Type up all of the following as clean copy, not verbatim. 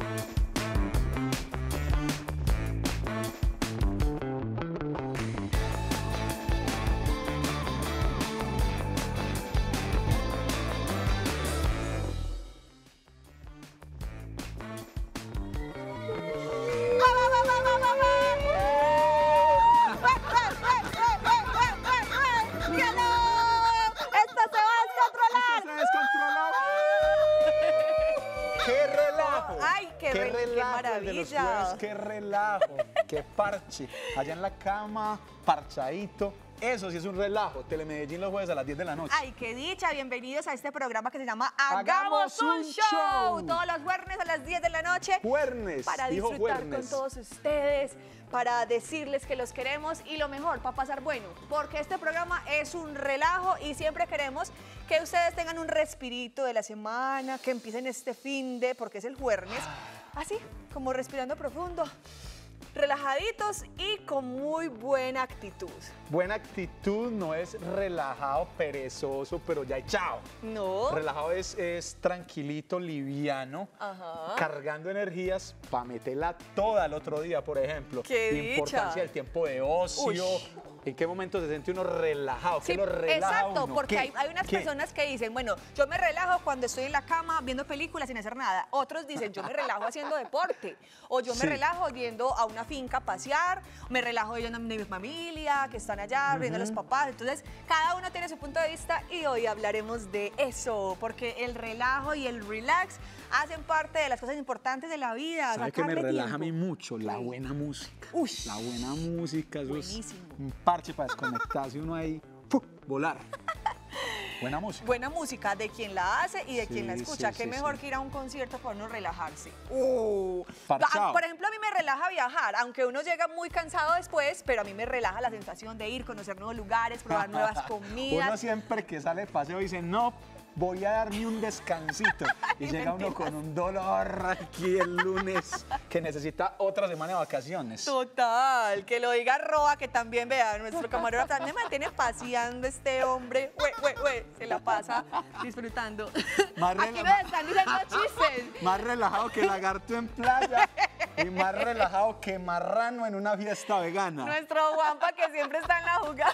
Qué relajo, qué parche. Allá en la cama, parchadito. Eso sí es un relajo. Telemedellín los jueves a las 10 de la noche. ¡Ay, qué dicha! Bienvenidos a este programa que se llama Hagamos un Show. Todos los jueves a las 10 de la noche. Jueves. Para disfrutar con todos ustedes, para decirles que los queremos y lo mejor, para pasar bueno. Porque este programa es un relajo y siempre queremos que ustedes tengan un respirito de la semana, que empiecen este porque es el jueves. Así, como respirando profundo, relajaditos y con muy buena actitud. Buena actitud no es relajado, perezoso, pero ya echado. No. Relajado es tranquilito, liviano, cargando energías para meterla toda el otro día, por ejemplo. ¡Qué dicha! Importancia del tiempo de ocio. Uy. ¿En qué momento se siente uno relajado? ¿Qué lo relaja exacto, uno? porque hay unas personas que dicen, bueno, yo me relajo cuando estoy en la cama viendo películas sin hacer nada. Otros dicen, yo me relajo haciendo deporte. O yo me relajo yendo a una finca a pasear, me relajo yendo a mi familia, que están allá, viendo a los papás. Entonces, cada uno tiene su punto de vista y hoy hablaremos de eso, porque el relajo y el relax hacen parte de las cosas importantes de la vida. ¿Sabe qué me relaja a mí mucho? La buena música. Uy. La buena música, eso es un parche para desconectarse uno ahí, volar. Buena música. Buena música de quien la hace y de quien la escucha. Qué mejor que ir a un concierto para uno relajarse. Por ejemplo, a mí me relaja viajar, aunque uno llega muy cansado después, pero a mí me relaja la sensación de ir, conocer nuevos lugares, probar nuevas comidas. Uno siempre que sale de paseo dice, no, voy a darme un descansito. Y llega uno con un dolor aquí el lunes que necesita otra semana de vacaciones. Total, que lo diga Roa, que también vea, nuestro camarógrafo me mantiene paseando este hombre. Se la pasa disfrutando. Aquí me están diciendo chistes. Más relajado que lagarto en playa y más relajado que marrano en una fiesta vegana. Nuestro Juanpa que siempre está en la jugada.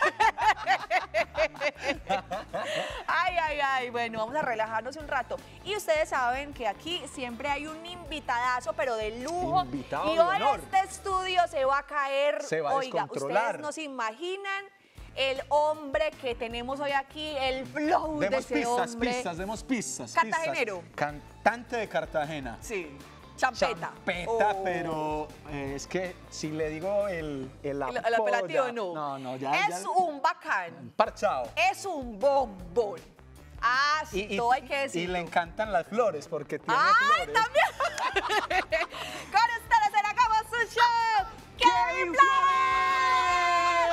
Ay, bueno, vamos a relajarnos un rato. Y ustedes saben que aquí siempre hay un invitadazo, pero de lujo. Invitado y de hoy honor. Este estudio se va a caer. Se va a descontrolar. Ustedes no se imaginan el hombre que tenemos hoy aquí, el flow de ese hombre. Demos pistas. Cartagenero. Cantante de Cartagena. Sí. Champeta. Pero es que si le digo el apelativo, no. Es un bacán. Parchado. Es un bombón. Todo hay que decirlo. Y le encantan las flores porque tiene flores. ¡También! Con ustedes en Hagamos un Show, ¡Kevin Flores!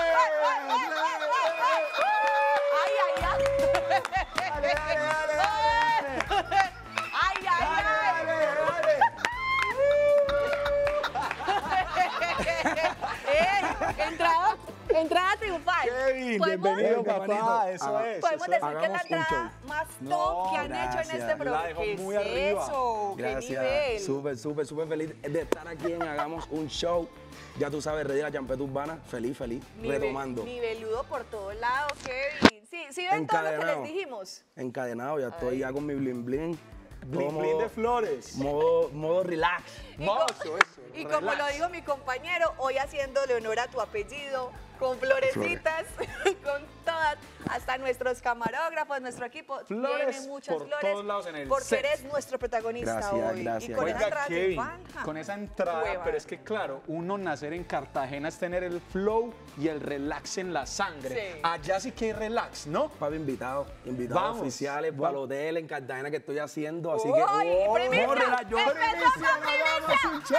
Entrada triunfal. Kevin, bienvenido, papá. Eso es. Podemos decir que es la entrada más top que han hecho en este programa. La dejó muy arriba. Eso? Gracias. ¿Qué nivel? Súper feliz de estar aquí en Hagamos un Show. Ya tú sabes, Ready la champeta urbana. Feliz, retomando. Niveludo por todos lados, Kevin. Sí ven todo lo que les dijimos. Encadenado, ya estoy ya con mi bling bling. Bling de flores. Modo relax. Y como lo dijo mi compañero, hoy haciéndole honor a tu apellido, con florecitas, con todas, hasta nuestros camarógrafos, nuestro equipo tiene muchas por flores, todos lados en el porque set. eres nuestro protagonista hoy. Gracias. Y con esa entrada Kevin, triunfal, con esa entrada, pero es que claro, uno nacer en Cartagena es tener el flow y el relax en la sangre. Sí. Allá sí que hay relax, ¿no? Papi, invitados Vamos. oficiales para el hotel en Cartagena que estoy haciendo, así ¡Uy, que primicia! vamos a ¡Empezó con primicia! ¡Empezó!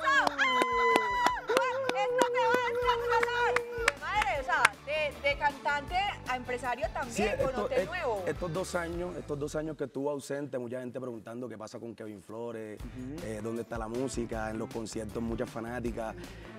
¡Esto se va a descontrolar! Madre, o sea, de cantante a empresario también, con hotel nuevo. Estos dos años que estuvo ausente, mucha gente preguntando qué pasa con Kevin Flores, dónde está la música, en los conciertos muchas fanáticas.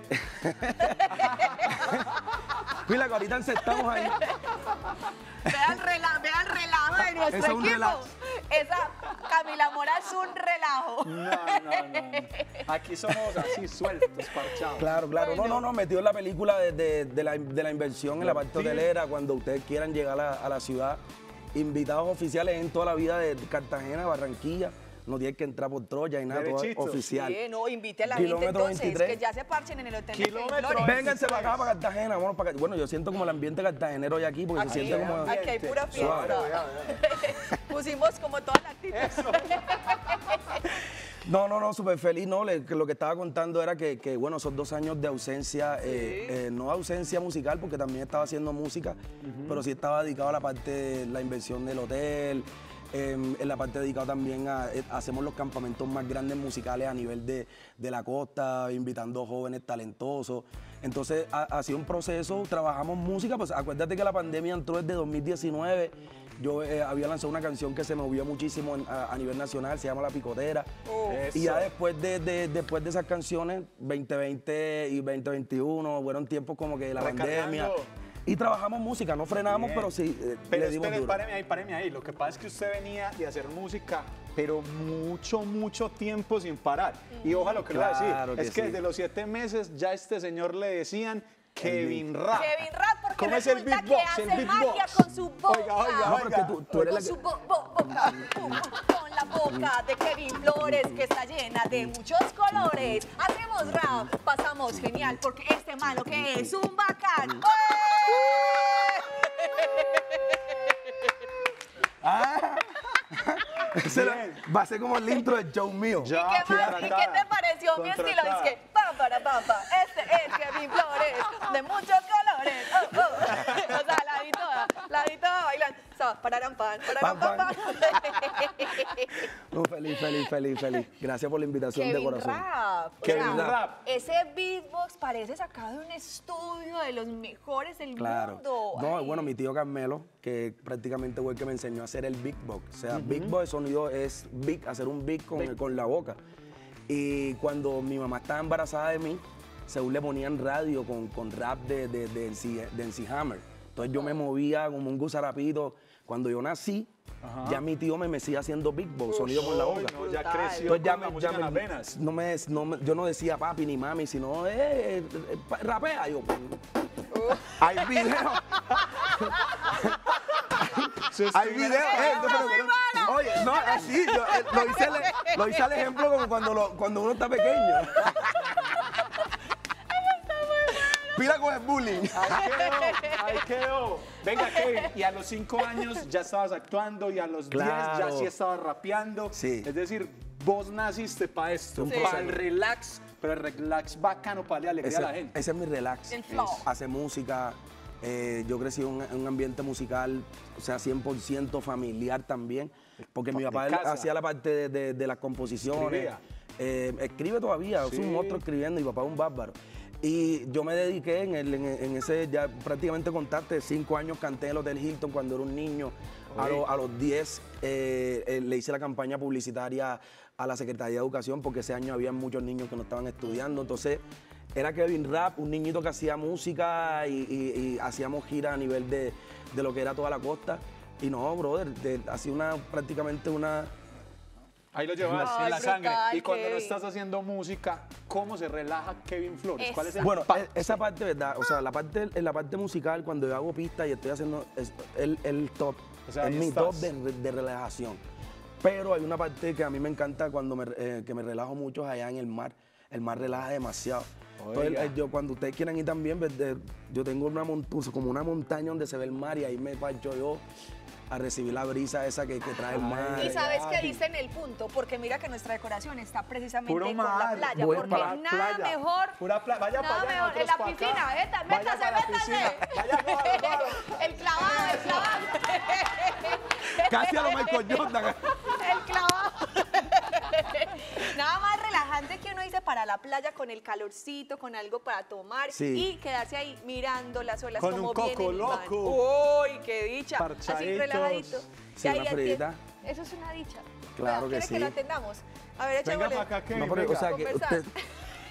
Mira que ahorita estamos ahí. Vea el relajo de nuestro equipo. Esa Camila Mora es un relajo. No. Aquí somos así sueltos, parchados. Claro, claro. Bueno. No, metido en la película de la inversión en la parte hotelera, cuando ustedes quieran llegar a la ciudad. Invitados oficiales en toda la vida de Cartagena, Barranquilla. No tienen que entrar por Troya y nada, todo Derechito. oficial. Sí, no, invite a la gente Kilómetro entonces, 23. que ya se parchen en el hotel de Kilómetro Flores. 23. Vénganse para acá, para Cartagena, vámonos para acá. Bueno, yo siento como el ambiente cartagenero hoy aquí, porque se Aquí, siente como... aquí hay pura Suave. fiesta. Pusimos como toda la actitud. No, súper feliz, ¿no? Lo que estaba contando era que bueno, esos 2 años de ausencia, no ausencia musical, porque también estaba haciendo música, pero sí estaba dedicado a la parte, la inversión del hotel, en la parte dedicada también hacemos los campamentos más grandes musicales a nivel de la costa, invitando jóvenes talentosos. Entonces ha sido un proceso, trabajamos música, pues acuérdate que la pandemia entró desde 2019. Yo había lanzado una canción que se movió muchísimo a nivel nacional, se llama La Picotera. Y ya después de esas canciones, 2020 y 2021, fueron tiempos como que la pandemia. Y trabajamos música, no frenamos, pero sí Pero le dimos espere, duro. páreme ahí. Lo que pasa es que usted venía de hacer música, pero mucho tiempo sin parar. Y ojalá lo que le voy a Claro decir. que Es que sí. desde los 7 meses ya a este señor le decían Kevin Rap. Kevin Rap, porque ¿Cómo es el resulta que beatbox? hace El magia beatbox. con su boca. Oiga. No, pero es que tú eres Con la su que... boca, con la boca de Kevin Flores, que está llena de muchos colores. Hacemos rap, pasamos genial, porque este malo que es un bacán. Va a ser como el intro del show mío. ¿Y qué más? ¿Y qué te pareció mi estilo? Es que, pam. Este es Kevin Flores, de muchos colores. O sea, la vi toda bailando. O sea, pararam, pam. No, feliz. Gracias por la invitación de Kevin corazón. Rap. Kevin Rap. Ese beatbox parece sacado de un estudio de los mejores del Claro. mundo. No, Ay. bueno, mi tío Carmelo, que prácticamente fue el que me enseñó a hacer el big box. O sea, big box de sonido es big, hacer un big con la boca. Y cuando mi mamá estaba embarazada de mí, según le ponían radio con rap de MC Hammer. Entonces yo me movía como un gusarapito. Cuando yo nací, ya mi tío me sigue haciendo big box, sonido con la boca. No, ya creció Entonces ya con la música en las venas. yo no decía papi ni mami, sino rapea. Yo, hay video. Hay video. Oye, no, así, lo hice al ejemplo como cuando uno está pequeño. Pila con el bullying. Ahí quedó. Venga, Kevin, y a los 5 años ya estabas actuando y a los 10 ya Claro. sí estabas rapeando. Sí. Es decir, vos naciste para esto, Sí. para el relax, pero el relax bacano para darle alegría a la gente. Ese es mi relax. El flow. Hacer música. Yo crecí en un ambiente musical, o sea, 100% familiar también, porque mi papá casa. hacía la parte de las composiciones. Escribe todavía, es un monstruo escribiendo, y mi papá es un bárbaro. Y yo me dediqué en ese, ya prácticamente contaste, 5 años canté en el Hotel Hilton cuando era un niño. A los 10 le hice la campaña publicitaria a la Secretaría de Educación, porque ese año había muchos niños que no estaban estudiando. Entonces, era Kevin Rap, un niñito que hacía música y hacíamos giras a nivel de lo que era toda la costa. Y no, brother, hacía prácticamente una... Ahí lo llevas Ay, en la brutal, sangre. Y cuando no Kevin. estás haciendo música, ¿cómo se relaja Kevin Flores? ¿Cuál es el Bueno, impacto? esa parte, ¿verdad? O sea, en la parte musical, cuando yo hago pista y estoy haciendo el top, O sea, es ahí mi estás. top de relajación. Pero hay una parte que a mí me encanta cuando que me relajo mucho es allá en el mar. El mar relaja demasiado. Oiga. Entonces, cuando ustedes quieran ir también, yo tengo como una montaña donde se ve el mar, y ahí me parcho yo a recibir la brisa esa que trae el mar. Y sabes que Ay. dicen el punto, porque mira que nuestra decoración está precisamente Puro con mar. la playa, Voy porque para la nada playa. mejor. Pura playa. Vaya nada para allá, mejor. En nosotros la para acá. piscina, Vaya métase. para la piscina. Vaya, cójalo. El clavado. Casi a lo Michael Jordan. El clavado. Nada más relajante que uno dice para la playa con el calorcito, con algo para tomar Sí. y quedarse ahí mirando las olas Con como un vienen coco y van. loco. ¡Uy, qué dicha! Así Parchaditos. relajadito. Sí, Y ahí una freidita. Eso es una dicha. Claro que ¿Quiere sí. que lo atendamos? A ver, Venga échamele. para acá, Kevin. No, pero, o venga. sea, que Conversar.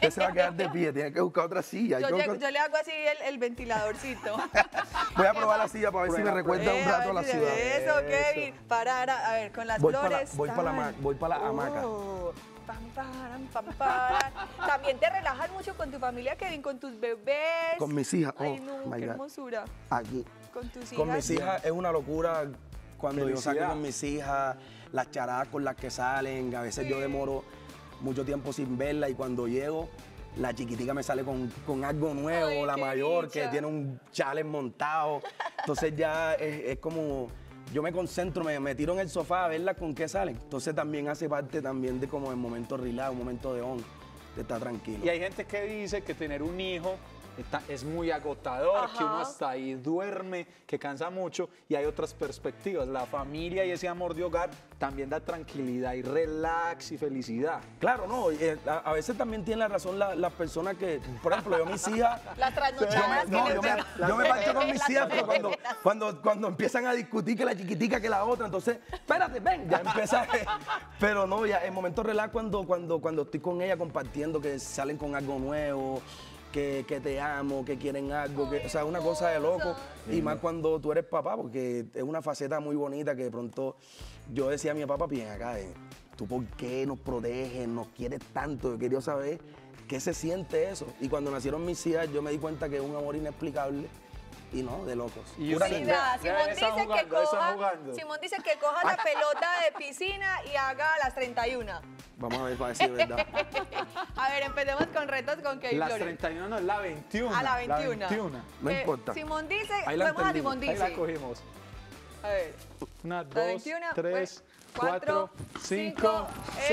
Usted se va a quedar de pie, tiene que buscar otra silla. Yo le hago así el ventiladorcito. Voy a probar la silla para ver si me recuerda un rato a la ciudad. Eso, Kevin. A ver, con las flores. Voy para la hamaca. Pam, param, pam, param. También te relajas mucho con tu familia, Kevin, con tus bebés. Con mis hijas. Ay, no, my qué God. hermosura. Aquí. Con tus hijas. Con mis hijas es una locura cuando yo Felicidad. salgo con mis hijas, las charadas con las que salen. A veces yo demoro mucho tiempo sin verla y cuando llego, la chiquitica me sale con algo nuevo, Ay, la qué mayor dicha. que tiene un challenge montado. Entonces ya es como, yo me concentro, me tiro en el sofá a verla con qué salen. Entonces también hace parte también de como el momento relax, un momento de de estar tranquilo. Y hay gente que dice que tener un hijo es muy agotador, Ajá. que uno hasta ahí duerme, que cansa mucho, y hay otras perspectivas. La familia y ese amor de hogar también da tranquilidad y relax y felicidad. Claro, no, a veces también tiene la razón las personas que, por ejemplo, yo mis hijas... Las trasnochadas No, que yo me parto con mis Las hijas, pero trasnochadas. cuando empiezan a discutir que la chiquitica que la otra, entonces, espérate, ven, ya empieza. Pero no, ya en momentos relax cuando estoy con ella compartiendo, que salen con algo nuevo, que te amo, que quieren algo, o sea, una cosa de loco. Y más cuando tú eres papá, porque es una faceta muy bonita que de pronto yo decía a mi papá, bien acá, ¿tú por qué nos proteges, nos quieres tanto? Yo quería saber qué se siente eso. Y cuando nacieron mis hijas, yo me di cuenta que es un amor inexplicable y no, de locos. Y Pura usted- linda. Mira, Ahí están jugando, ahí están jugando. Simón dice que coja la pelota de piscina y haga las 31. Vamos a ver para decir verdad. A ver, empecemos con retos con Kevin Las Flores. 31 no, es la 21. A la 21. No importa. Simón dice, Ahí la vamos a entendimos. Simón Ahí la dice. cogimos. A ver. Una, La dos, 21, tres, pues, 4, 5, 6.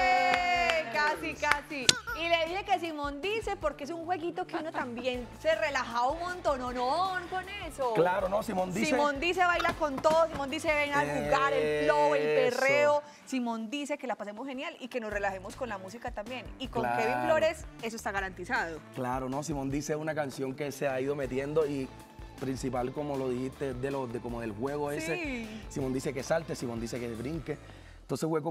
Casi, casi. Y le dije que Simón dice porque es un jueguito que uno también se relajaba un montón, ¿no? Con eso. Claro, no, Simón dice... Simón dice baila con todo, Simón dice ven a jugar, el flow, el Eso. perreo. Simón dice que la pasemos genial y que nos relajemos con la música también. Y con Claro. Kevin Flores eso está garantizado. Claro, no, Simón dice una canción que se ha ido metiendo y principal, como lo dijiste, como del juego ese. Sí. Simón dice que salte, Simón dice que brinque. Entonces fue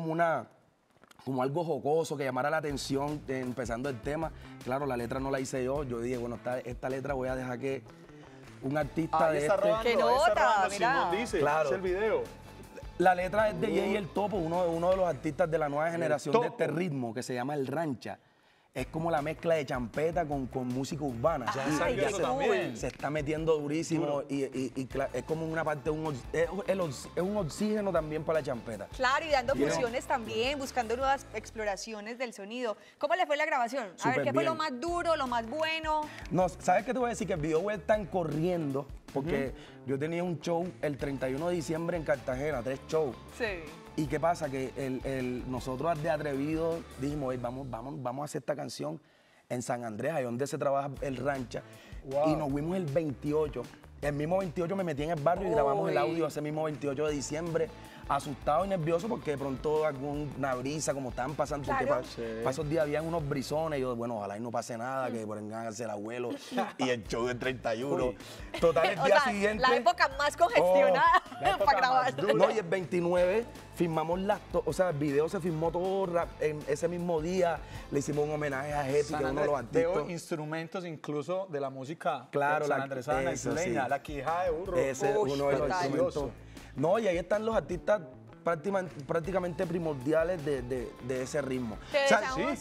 como algo jocoso que llamara la atención empezando el tema. Claro, la letra no la hice yo. Yo dije, bueno, esta letra voy a dejar que un artista Ahí de está este... robando, ¡Qué ahí está nota! robando, Mira. Simón dice, Claro. es el video. La letra es de Jay El Topo, uno de los artistas de la nueva generación de Topo. este ritmo que se llama el rancha. Es como la mezcla de champeta con música urbana. Ya Ay, salió qué eso cool. también. Se está metiendo durísimo y es como una parte, es un oxígeno también para la champeta. Claro, y dando Yeah. fusiones también, buscando nuevas exploraciones del sonido. ¿Cómo le fue la grabación? A ver, Súper ¿qué fue lo bien. más duro, lo más bueno? No, ¿sabes qué te voy a decir? Que el video están corriendo porque yo tenía un show el 31 de diciembre en Cartagena, 3 shows. Sí. ¿Y qué pasa? Que nosotros de atrevidos dijimos, "Ey, vamos a hacer esta canción en San Andrés, ahí donde se trabaja el rancha. Wow. Y nos fuimos el 28. El mismo 28 me metí en el barrio y grabamos el Uy. audio ese mismo 28 de diciembre. Asustado y nervioso porque de pronto alguna brisa, como estaban pasando, porque Claro. para esos días habían unos brisones. Y yo, bueno, ojalá y no pase nada, que vengan a hacer el abuelo. Y el show del 31. Total, el O día sea, siguiente. la época más congestionada la época para grabar. más dura. No, y el 29 filmamos o sea, el video se filmó todo en ese mismo día. Le hicimos un homenaje a Jetty, que es uno de los artistas. Veo instrumentos incluso de la música Claro, San la- Andresana, eso, isleña, sí. la quijada de burro. Ese es Uy, uno de los total. instrumentos. No, y ahí están los artistas prácticamente primordiales de ese ritmo. Te O sea, deseamos-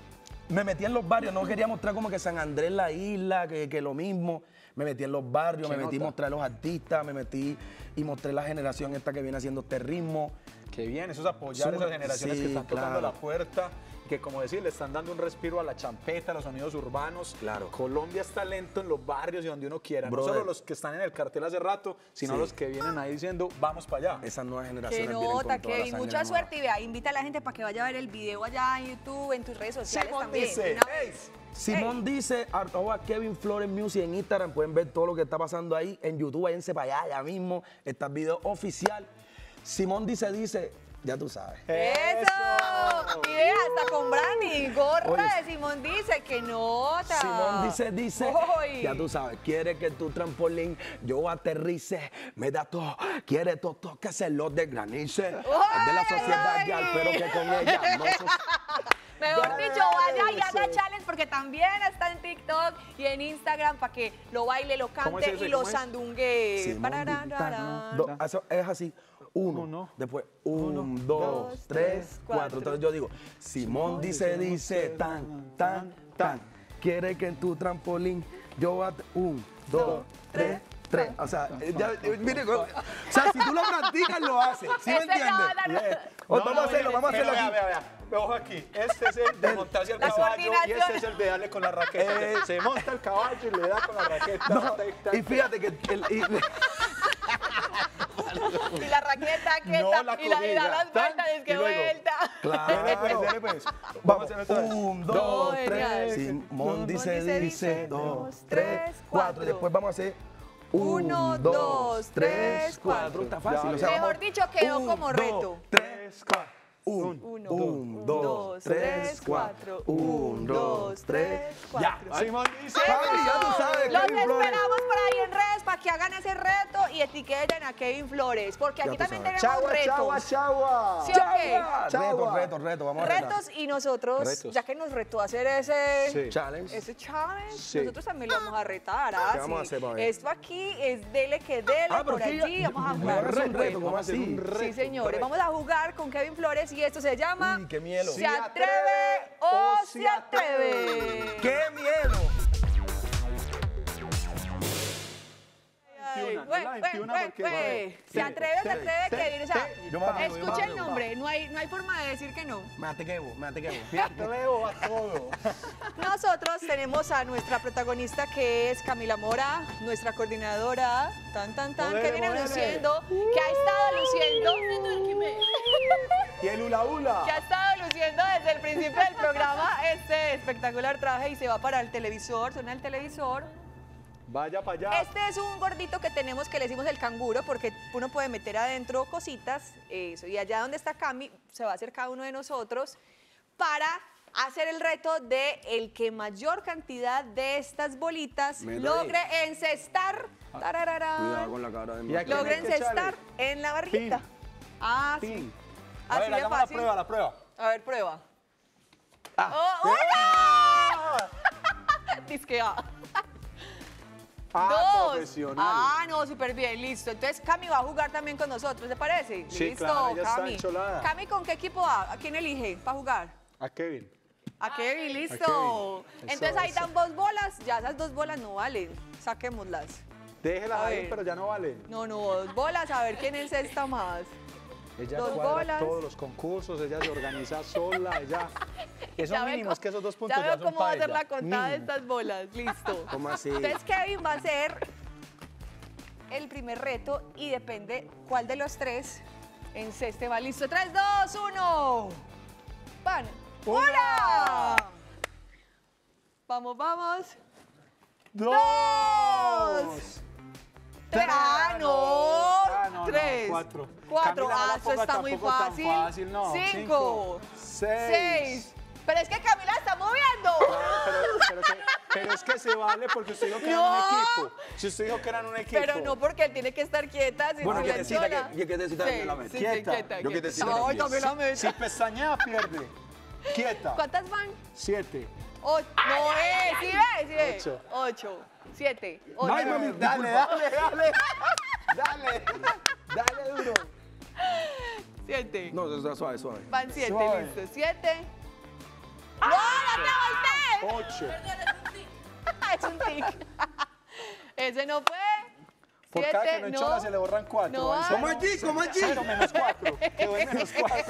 me metí en los barrios, no quería mostrar como que San Andrés la isla, que lo mismo. Me metí en los barrios, Se me metí a nota. mostrar a los artistas, me metí y mostré la generación esta que viene haciendo este ritmo. Qué bien, eso es apoyar a esas generaciones Sí, que están tocando claro. la puerta, que como decir, le están dando un respiro a la champeta, a los sonidos urbanos. Claro. Colombia es talento en los barrios y donde uno quiera. Brother. No solo los que están en el cartel hace rato, sino Sí. los que vienen ahí diciendo, vamos para allá. Esas nuevas Qué generaciones vienen con nota, toda la Kevin. sangre Mucha nueva. suerte y vea, invita a la gente para que vaya a ver el video allá en YouTube, en tus redes sociales Simón también. dice, de una vez. Simón dice, arroba Kevin Flores Music en Instagram, pueden ver todo lo que está pasando ahí en YouTube, váyanse para allá, ya mismo, está el video oficial. Simón dice, ya tú sabes. ¡Eso! Y vea, hasta con Brandy, gorra Oye, de Simón dice, ¡qué nota! Simón dice, Uy. ya tú sabes, quiere que tu trampolín yo aterrice, me da todo, quiere todo que se lo desgranice. Es de la sociedad ay. ya, pero que con ella no se... Mejor dicho, vaya y haga challenge porque también está en TikTok y en Instagram para que lo baile, lo ¿Cómo cante es ese? y lo ¿Cómo es? sandungue. Simón Eso es así. Uno, después un, dos, tres, cuatro. Entonces yo digo, Simón dice, tan. Quiere que en tu trampolín yo bate un, dos, tres. O sea, mire, o sea, si tú lo practicas, lo haces. ¿Sí me entiendes? Vamos a hacerlo aquí. Vea. Ojo aquí. Este es el de montarse al La caballo y coordinación. este es el de darle con la raqueta. Se monta el caballo y le da con la raqueta. No, y fíjate que Y la raqueta, No, la y da corrida. las vueltas, es que Y luego. vuelta. Dele pues. vamos, a hacer otra vez. un, dos, No, genial. tres. Simón dice, dice, dos, tres, cuatro. Y después vamos a hacer Uno, dos, tres, cuatro. Está fácil. Ya, o sea, Mejor vamos, dicho, quedó un, como dos, reto. tres, cuatro. Uno, Un, dos, tres, cuatro. Un, dos, tres, cuatro. Ya. Simón dice. Papi, ya tú sabes, Los Kevin Flores. esperamos por ahí en redes para que hagan ese reto y etiqueten a Kevin Flores, porque aquí tú también sabes. tenemos retos. Chagua. ¿Sí o qué? Reto, vamos a retar. Retos y nosotros, Retos. ya que nos retó a hacer ese Sí. Challenge. challenge, nosotros también lo vamos a retar. ¿Qué vamos a hacer, pa' ver? Esto aquí es dele que dele, pero por que allí, ya- vamos a me jugar. agarras un súper. reto, ¿cómo así? Sí, señores, vamos a jugar con Kevin Flores y esto se llama Uy, qué miedo. ¿Se atreve o se atreve? ¡Qué miedo! Ay, 21, la 21 porque- Se atreve, Kevin. O sea, Yo me atrevo, escucha el nombre, no hay forma de decir que no. Me atequebo. Me atrevo a todo. Nosotros tenemos a nuestra protagonista que es Camila Mora, nuestra coordinadora, Modele, que viene modele. luciendo, que ha estado luciendo, Y el hula hula. que ha estado luciendo desde el principio del programa este espectacular traje y se va para el televisor, suena el televisor. Vaya para allá. Este es un gordito que tenemos que le decimos el canguro porque uno puede meter adentro cositas, eso, y allá donde está Cami se va a hacer cada uno de nosotros para hacer el reto de el que mayor cantidad de estas bolitas Me doy. logre encestar, tarararán, Cuidado con la cara de mi. Y aquí- logre hay que echarle. encestar en la barriguita. Pin. Ah, sí. Pin. A Así ver, de hagamos fácil. la prueba. A ver, prueba. Ah. ¡Oh, ¡Ah! Disque A. Ah, Dos. profesional. Ah, no, súper bien, listo. Entonces Cami va a jugar también con nosotros, ¿te parece? Sí, listo, claro, ella está Cami. encholada. Cami, ¿con qué equipo va? ¿A quién elige para jugar? A Kevin. A Kevin, listo. Kevin. Entonces Eso, ahí eso. dan 2 bolas, ya esas 2 bolas no valen. Saquémoslas. Déjela A ahí, ver. pero ya no valen. No, 2 bolas, a ver quién encesta más. Ella 2 cuadra bolas. todos los concursos, ella se organiza sola, ella... Eso Ya mínimo ve es que esos 2 puntos ya ya veo son cómo va a para ser ella. la contada de Mínimo. estas bolas, listo. ¿Cómo así? Entonces Kevin va a hacer el primer reto y depende cuál de los 3 enceste va. Listo, 3, 2, 1. Van. ¡Una! Vamos, vamos. ¡Dos! Tres. ¡Ah, no! 3. 4. 4. Ah, eso está muy fácil. No. 5. 6. 6. Pero es que Camila está moviendo. Pero es que se vale porque usted dijo que eran un equipo. Si usted dijo que eran un equipo. Pero no porque él tiene que estar quieta. Si Bueno, no quietecita, la enchola. que quietecita también la mete. Sí, Quieta. quieta. Yo quietecita Ay, también. también la mete. Si pestañea, pierde. Quieta. ¿Cuántas van? 7. No, sí ve. Ocho. 8, 7, 8. Ay, mami, Dale, dale, dale. Dale. Dale duro. 7. No, eso está suave, suave. Van 7, Suave. listo. 7. ¡No, no te voltees! 8. Es un tic. Ese no fue. Por cada que 7, no enchola se le borran 4. No va. ¿Cómo allí? ¿Cómo allí? 0 menos 4. Quedó en menos 4.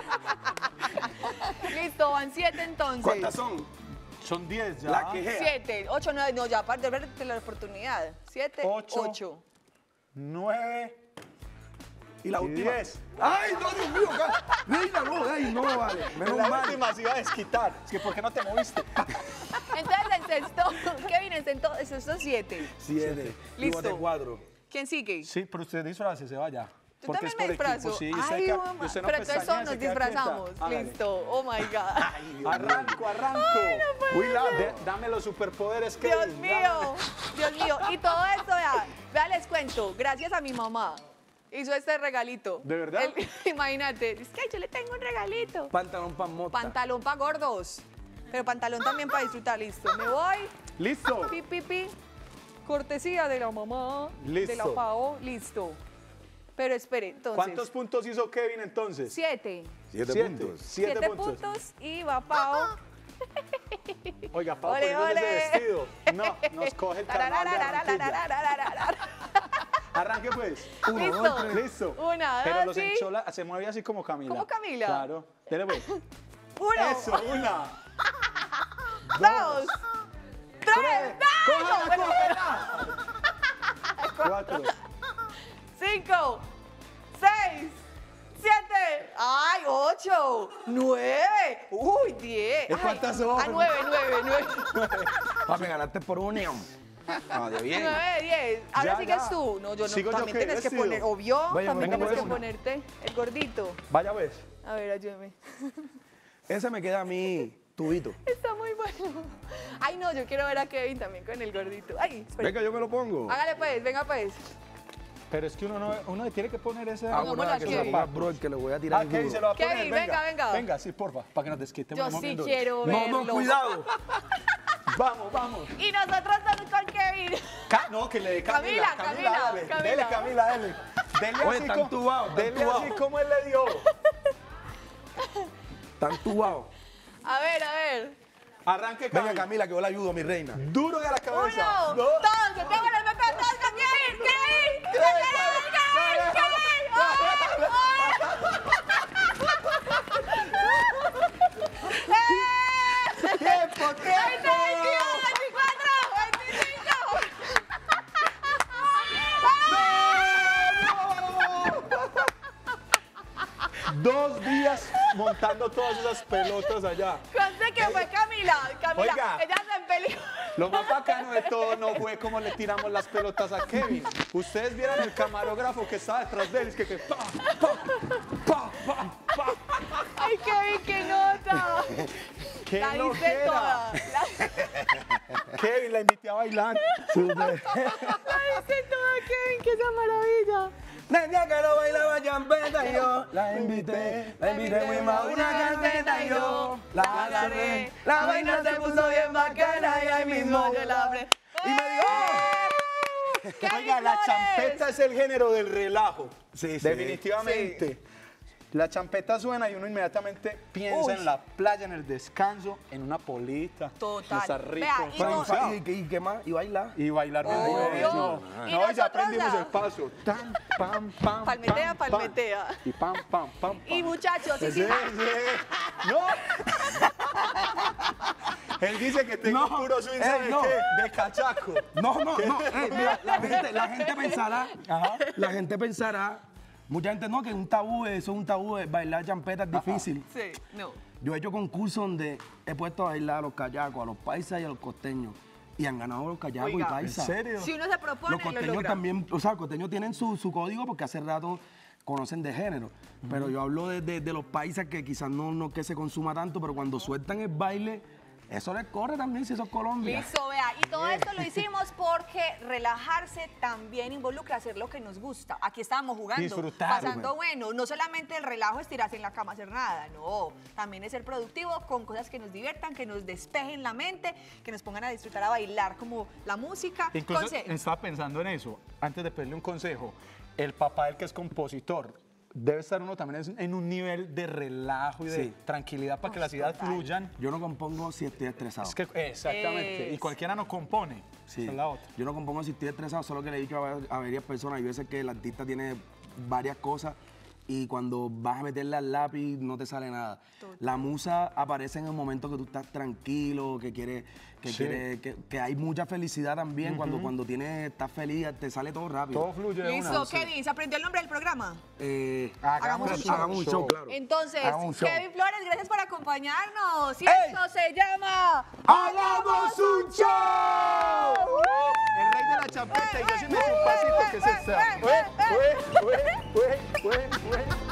Listo, van 7 entonces. ¿Cuántas son? Son 10 ya. La quejea. 7, 8, 9, no, ya para darte la oportunidad. 7, Ocho. 8. 9. Y la Y última. 10. ¡Ay, no, Dios mío! Reina, no, ay, no vale. Menos La mal. última se iba a desquitar. Es que ¿por qué no te moviste? Entonces encestó, Kevin encestó 7. 7. Listo. 4. ¿Quién sigue? Sí, pero usted disfrace, se vaya. Tú Porque también es me por disfrazo. equipo, sí. Usted Ay, queda- mamá. usted no Pero entonces pestañea, todos se nos queda quieta. disfrazamos. Hágale. Listo. Oh my God. Arranco. Dame los superpoderes que Dios mío. Dios mío. Y todo esto, vea, les cuento. Gracias a mi mamá. Hizo este regalito. ¿De verdad? Imagínate. Dice que yo le tengo un regalito. Pantalón pan mota. Pantalón para gordos. Pero pantalón también para disfrutar, listo. Me voy. ¿Listo? Pi, pi, pi. Cortesía de la mamá. De la Listo. Pao, listo. Pero espere, entonces. ¿Cuántos puntos hizo Kevin entonces? 7. 7 puntos. 7 puntos y va Pao. Oiga, Pau, Ole, poniéndose ese ole. vestido. No, nos coge el carnaval de Barranquilla. Arranque pues. Listo. Listo. Una, Pero dos, los sí. enchola, se mueve así como Camila. ¿Como Camila? Claro. Dele pues. 1, Eso, 1. 2, 3, ¡Cójala! 4. 5, 6, 7, ay, 8, 9, uy, 10. ¿Cuántas Ay, son? Ah, 9, 9. Papi, ganaste por unión. Ah, de bien. 9, 10. Ahora Ya, sigues ya. tú. No, yo no. ¿Sigo yo También qué? tienes que ¿Vestido? poner, obvio, Vaya, también venga, tienes que pues. ponerte el gordito. Vaya pues. A ver, ayúdame. Ese me queda a mí, tubito. Está muy bueno. Ay, no, yo quiero ver a Kevin también con el gordito. Ay, espera. Venga, yo me lo pongo. Hágale pues, venga pues. Pero es que uno le tiene que poner ese... Ah, Pongámoslo bueno, a que se lo Kevin. ponga bro, que le voy a tirar Kevin duro. se lo va a poner. Kevin, venga, venga. Venga, sí, porfa, para que nos desquitemos. Yo sí duro. quiero No, verlo. no, cuidado. Vamos, vamos. Y nosotros estamos con Kevin. No, que le dé Camila. Camila, Dale, Camila. dele, Camila, dele. Dele Oye, así están como- tubados, están dele tubados. así como él le dio. Tan tubado. A ver. Arranque, Venga, Camila. Camila, que yo la ayudo, mi reina. Duro de la cabeza. 1, 2, yo tengo el MP todos con Kevin. Kevin, Kevin. ¡Tiempo, tiempo! 2 días montando todas esas pelotas allá. Conste que fue Camila. Oiga. Ella se empelió. Lo más bacano de todo no fue cómo le tiramos las pelotas a Kevin. Ustedes vieron el camarógrafo que estaba detrás de él, es que pa, pa, pa, pa, pa. Ay, Kevin, qué nota. ¡Qué La dice loquera! toda. Kevin, la invité a bailar. La dice toda, Kevin, que esa maravilla. Desde que no bailaba champeta yo la invité fuimos a una carpeta y yo la agarré, la vaina se puso bien bacana y ahí mismo yo la abrí y me dijo, Kevin Oiga, la Flores. champeta es el género del relajo. Sí, sí. Definitivamente. La champeta suena y uno inmediatamente piensa Uy. en la playa, en el descanso, en una polita. Total. Está rico. Vea, y no- ¿Y qué más? ¿Y baila? Y bailar bien Obvio. bueno. Y No, ya nosotros aprendimos ya. el paso. Tan, pam, pam, Palmetea, pam, pam. palmetea. Y pam, pam, pam, pam. Y muchachos, sí, sí. No. Él dice que tengo No. puro swing, ¿sabe No. qué? De cachaco. No. Mira, la gente pensará, mucha gente no, que es un tabú, eso es un tabú, bailar champeta es difícil. Sí, no. Yo he hecho concursos donde he puesto a bailar a los callacos, a los paisas y a los costeños. Y han ganado los callacos Oiga, y paisas. ¿En serio? Si uno se propone, Los lo costeños logra. también, o sea, los costeños tienen su código porque hace rato conocen de género. Pero yo hablo de los paisas que quizás no que se consuma tanto, pero cuando sueltan el baile, eso les corre también si eso es Colombia. Listo, vea. Y todo esto lo hicimos porque relajarse también involucra hacer lo que nos gusta. Aquí estábamos jugando, Disfrutar, pasando bueno. No solamente el relajo es tirarse en la cama a hacer nada, no. También es ser productivo con cosas que nos diviertan, que nos despejen la mente, que nos pongan a disfrutar, a bailar como la música. Incluso Conce- estaba pensando en eso, antes de pedirle un consejo. El papá, el que es compositor, debe estar uno también en un nivel de relajo y de Sí. tranquilidad para que las ideas total. fluyan. Yo no compongo si estoy estresado. Es que, exactamente. Y Es. cualquiera no compone. Sí. Esa es la otra. Yo no compongo si estoy estresado, solo que le he dicho a varias personas, hay veces que el artista tiene varias cosas y cuando vas a meterle al lápiz no te sale nada. Total. La musa aparece en el momento que tú estás tranquilo, que quieres, Sí. que hay mucha felicidad también. Cuando estás feliz, te sale todo rápido. Todo fluye de Listo, una. Kevin, ¿se aprendió el nombre del programa? Hagamos un show. Hagamos un show, claro. Entonces, Hagamos un show. Kevin Flores, gracias por acompañarnos. Y ¡Ey! esto se llama... ¡Hagamos un show! El rey de la champeta y yo sí me hice un pasito que se está.